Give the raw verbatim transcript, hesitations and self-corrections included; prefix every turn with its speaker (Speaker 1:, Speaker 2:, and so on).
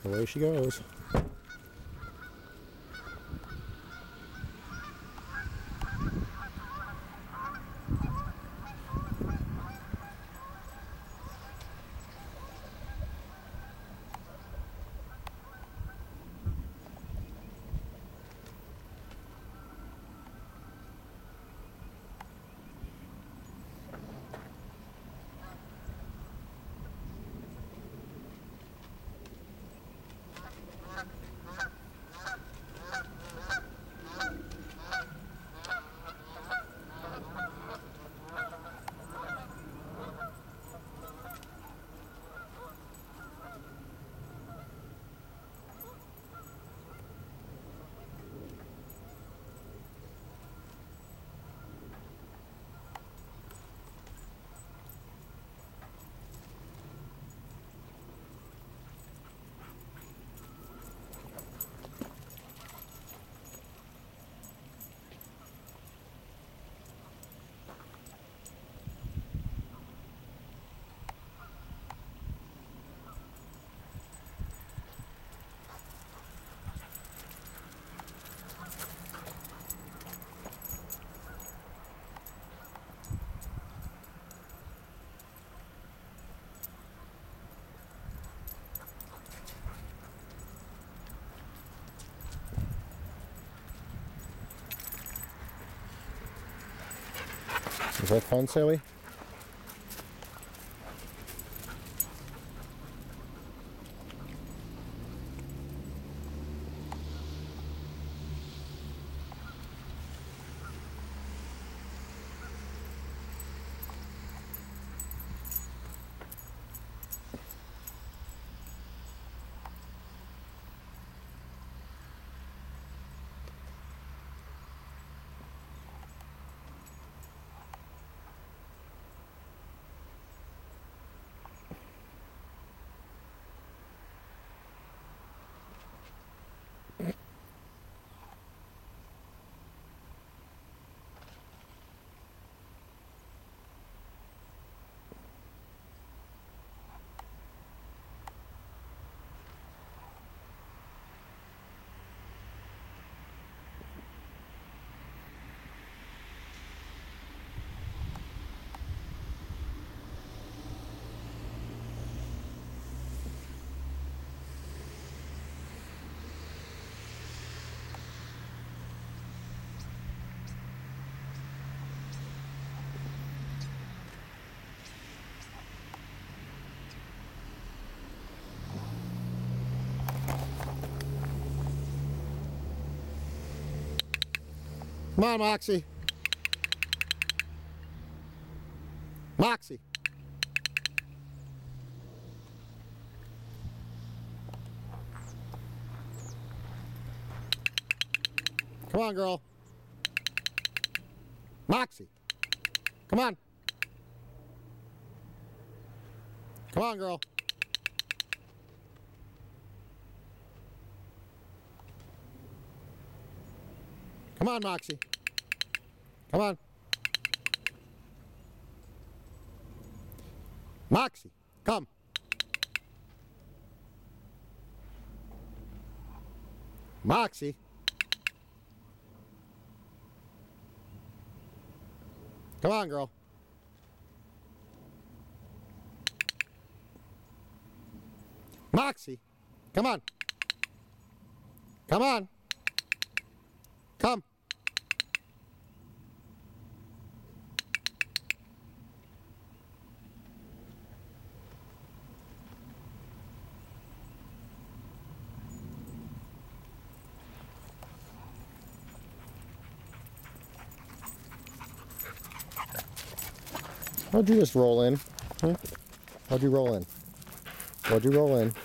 Speaker 1: Away she goes. Is that fun, Sally? Come on, Moxy. Moxy. Come on, girl. Moxy. Come on. Come on, girl. Come on, Moxy. Come on. Moxy, come. Moxy. Come on, girl. Moxy, come on. Come on. Come. How'd you just roll in? Huh? How'd you roll in? What'd you roll in?